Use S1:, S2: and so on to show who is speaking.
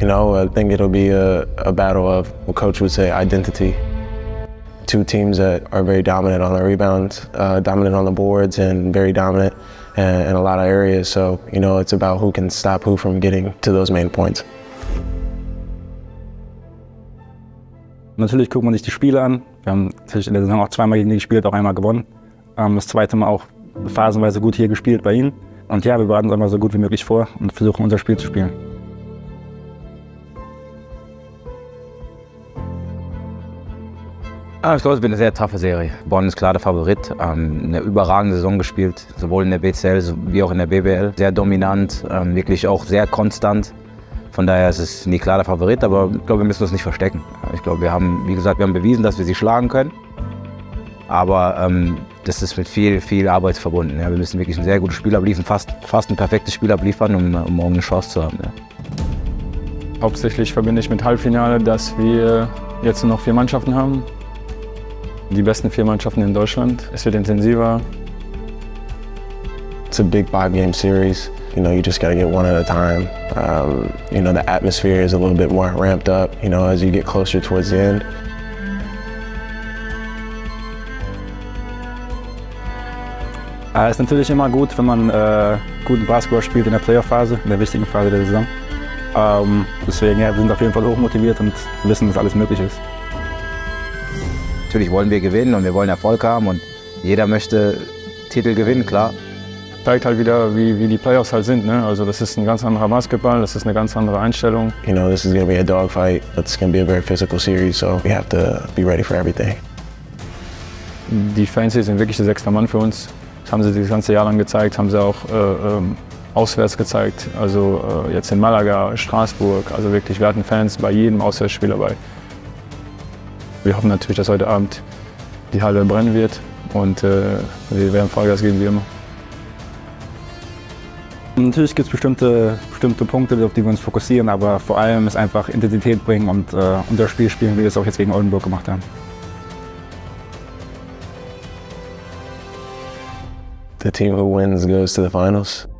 S1: You know, I think it'll be a battle of, what Coach would say, identity. Two teams that are very dominant on the rebounds, dominant on the boards, and very dominant in a lot of areas. So, you know, it's about who can stop who from getting to those main points.
S2: Natürlich guckt man sich die Spiele an. Wir haben natürlich in der Saison auch zweimal gegen die gespielt, auch einmal gewonnen. Das zweite Mal auch phasenweise gut hier gespielt bei ihnen. Und ja, wir bereiten uns einmal so gut wie möglich vor und versuchen unser Spiel zu spielen.
S3: Ich glaube, es wird eine sehr taffe Serie. Bonn ist klar der Favorit. Eine überragende Saison gespielt, sowohl in der BCL wie auch in der BBL. Sehr dominant, wirklich auch sehr konstant. Von daher ist es nie klar der Favorit, aber ich glaube, wir müssen uns nicht verstecken. Ich glaube, wir haben, wie gesagt, bewiesen, dass wir sie schlagen können. Aber das ist mit viel Arbeit verbunden. Ja. Wir müssen wirklich ein sehr gutes Spiel abliefern, fast ein perfektes Spiel abliefern, um morgen eine Chance zu haben. Ja.
S4: Hauptsächlich verbinde ich mit Halbfinale, dass wir jetzt noch 4 Mannschaften haben. Die besten 4 Mannschaften in Deutschland. Es wird intensiver.
S1: It's a big 5-game series. You know, you just got to get one at a time. You know, the atmosphere is a little bit more ramped up, you know, as you get closer towards the end.
S2: Es ist natürlich immer gut, wenn man guten Basketball spielt in der Playoff-Phase, in der wichtigen Phase der Saison. Deswegen, ja, wir sind auf jeden Fall hochmotiviert und wissen, dass alles möglich ist.
S3: Natürlich wollen wir gewinnen und wir wollen Erfolg haben und jeder möchte Titel gewinnen, klar.
S4: Zeigt halt wieder, wie die Playoffs halt sind. Ne? Also das ist ein ganz anderer Basketball, das ist eine ganz andere Einstellung.
S1: You know, this is going to be a dogfight. It's going to be a very physical series, so we have to be ready for everything.
S4: Die Fans sind wirklich der 6. Mann für uns. Das haben sie das ganze Jahr lang gezeigt, haben sie auch auswärts gezeigt. Also jetzt in Malaga, Straßburg. Also wirklich, wir hatten Fans bei jedem Auswärtsspiel dabei. Wir hoffen natürlich, dass heute Abend die Halle brennen wird und wir werden Vollgas geben wie immer.
S2: Natürlich gibt es bestimmte Punkte, auf die wir uns fokussieren, aber vor allem ist einfach Intensität bringen und unser Spiel spielen, wie wir es auch jetzt gegen Oldenburg gemacht haben.
S1: The team who wins goes to the finals.